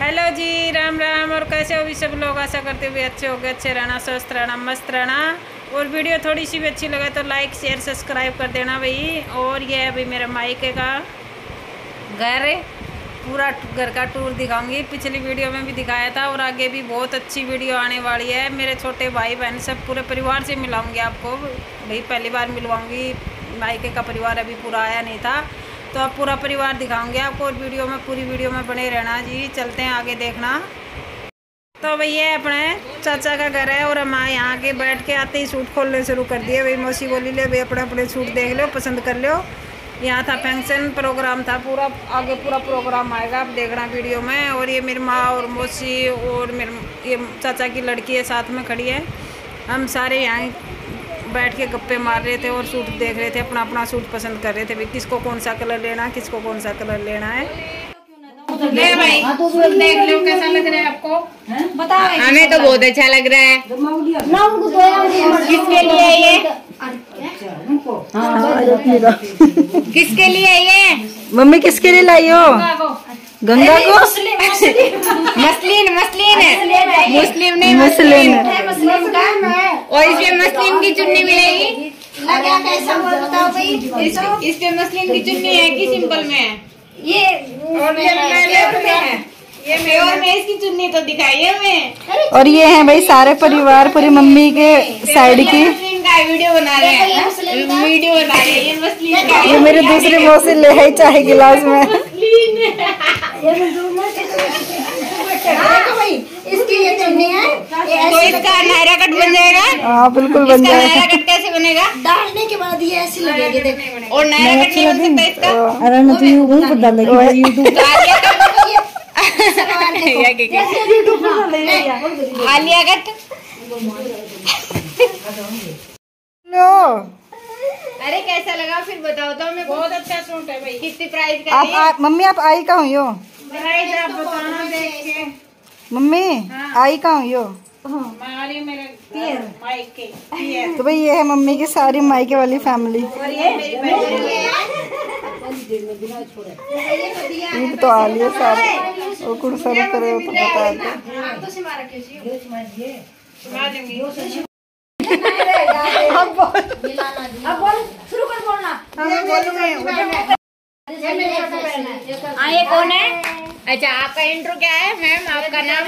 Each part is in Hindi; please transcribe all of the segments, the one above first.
हेलो जी, राम राम। और कैसे हो भी सब लोग? आशा करते हुए अच्छे हो गए, अच्छे रहना, स्वस्थ रहना, मस्त रहना। और वीडियो थोड़ी सी भी अच्छी लगे तो लाइक शेयर सब्सक्राइब कर देना भाई। और ये है भाई मेरा मायके का घर, पूरा घर का टूर दिखाऊंगी। पिछली वीडियो में भी दिखाया था और आगे भी बहुत अच्छी वीडियो आने वाली है। मेरे छोटे भाई बहन सब पूरे परिवार से मिलाऊंगी आपको भाई, पहली बार मिलवाऊंगी। मायके का परिवार अभी पूरा आया नहीं था, तो अब पूरा परिवार दिखाऊंगे आपको। और वीडियो में, पूरी वीडियो में बने रहना जी। चलते हैं आगे, देखना। तो भैया अपने चाचा का घर है और हम यहाँ के बैठ के आते ही सूट खोलने शुरू कर दिए भाई। मौसी बोली ले भाई अपने अपने सूट देख लो, पसंद कर लो। यहाँ था फंक्शन प्रोग्राम था पूरा, आगे पूरा प्रोग्राम आएगा, आप देखना वीडियो में। और ये मेरी माँ और मौसी और मेरे ये चाचा की लड़की है साथ में खड़ी है। हम सारे यहाँ बैठ के गप्पे मार रहे थे और सूट देख रहे थे, अपना अपना सूट पसंद कर रहे थे भाई, किसको कौन सा कलर लेना है, किसको कौन सा कलर लेना है। ले भाई देख लो कैसा लग रहा है आपको, बताओ। हमें तो बहुत अच्छा लग रहा है। किसके लिए ये? किसके लिए ये? मम्मी किसके लिए लाई हो? गंगा को। मसलिन मसलिन मुस्लिम नहीं, मुस्लिम और इसमें मसलिन की चुन्नी मिलेगी। बताओ भाई, इसमें मसलिन की चुन्नी है कि सिंपल में है? ये और ये और मैं इसकी चुन्नी तो दिखाई है हमें। और ये है भाई सारे परिवार, पूरी मम्मी के साइड की। मसलिन का वीडियो बना रहे हैं, वीडियो बना रहे हैं। ये मसलिन का, ये मेरे दूसरे मौसी ले है चाहे गिलास में। इसकी ये चुन्नी है, तो इसका नायरा कट बन जाएगा। हाँ बिल्कुल बन इसका जाएगा। नायरा कट कैसे बनेगा? डालने के बाद ये ऐसी लगेगी देख। और नायरा कट नहीं बन सकता इसका? अरे ना तू वहीं पर डालेगी यूट्यूब। आलिया कट लो। अरे कैसा लगा फिर बताओ तो। मैं बहुत अच्छा सूट है भाई। कितनी प्राइस का है? मम्मी आप आई कहाँ हो? प्राइस आप बताना देख के। मम्मी आई कहाँ हो? हमारी मेरे मायके। तो भाई ये है मम्मी की सारी मायके वाली फैमिली। और ये मेरी बहन ये तो आ लिया सारे। वो कुर्सा करे हो तो बता दो। अब बोल, शुरू कर बोलना। ये कौन है? अच्छा, आपका इंट्रो क्या है मैम? आपका नाम?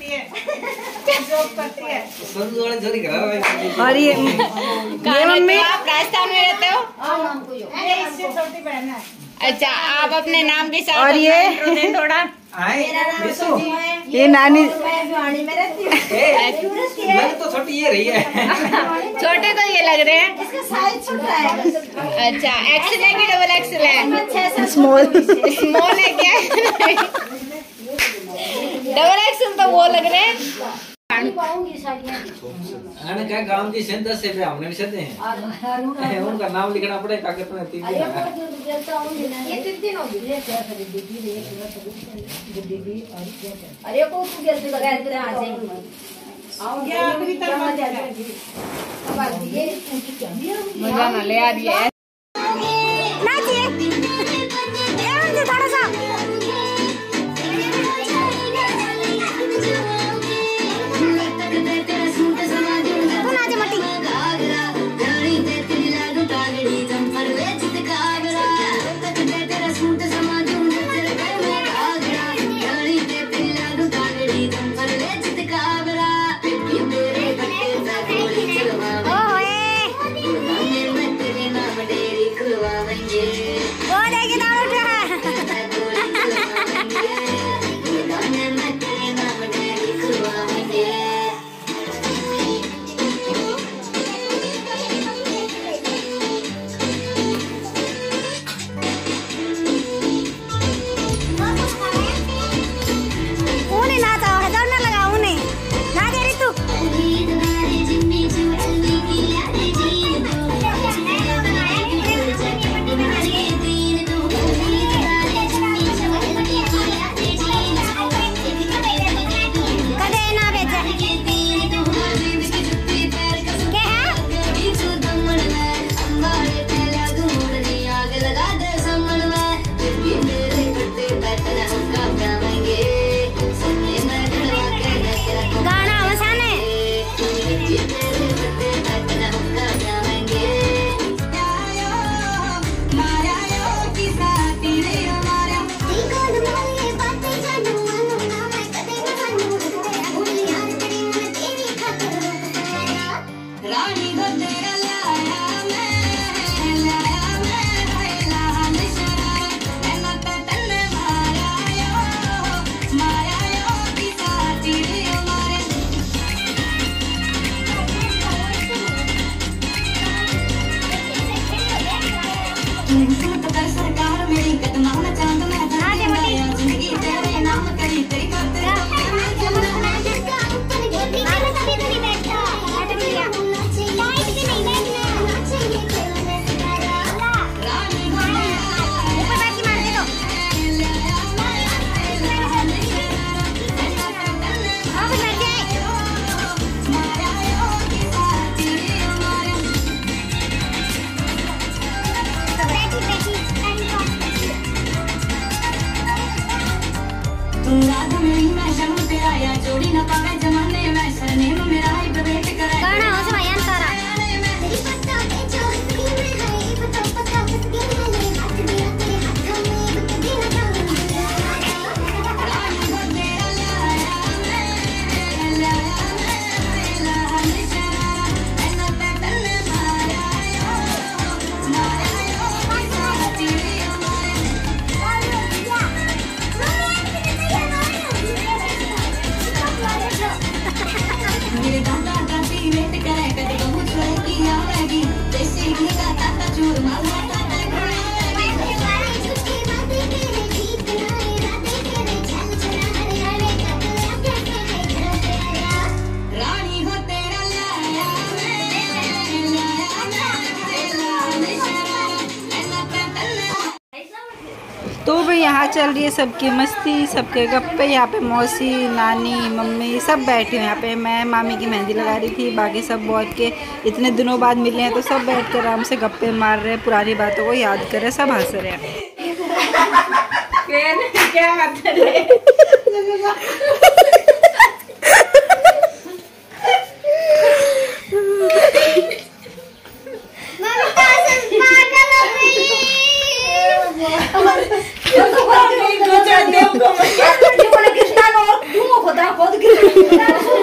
और ये मम्मी आप राजस्थान में रहते हो? इससे छोटी बहन है। अच्छा, आप अपने नाम के साथ और ये intro दें थोड़ा। ये नानी मैं तो छोटी ये रही है। छोटे तो ये लग रहे हैं। इसका साइज छोटा है। अच्छा, एक्सेल है कि डबल एक्सेल है? स्मॉल स्मॉल है क्या? डबल एक्सेल तो वो लग रहे हैं। मैंने क्या गांव की सेंध से पे हमने भी सेंध हैं, उनका नाम लिखना पड़ेगा कि अपने तीन दिन ये 3 दिन हो गए। अरे को तू जल्दी लगा इधर आ जाएगी। आओ ये आखिरी तक ये मजा ना ले आ रही है। तो भाई यहाँ चल रही है सबकी मस्ती, सबके गप्पे। यहाँ पे मौसी, नानी, मम्मी सब बैठे हैं यहाँ पे। मैं मामी की मेहंदी लगा रही थी, बाकी सब बहुत के इतने दिनों बाद मिले हैं तो सब बैठ कर आराम से गप्पे मार रहे हैं, पुरानी बातों को याद कर रहे हैं, सब हंस रहे हैं। क्या कर रहे? कृष्णा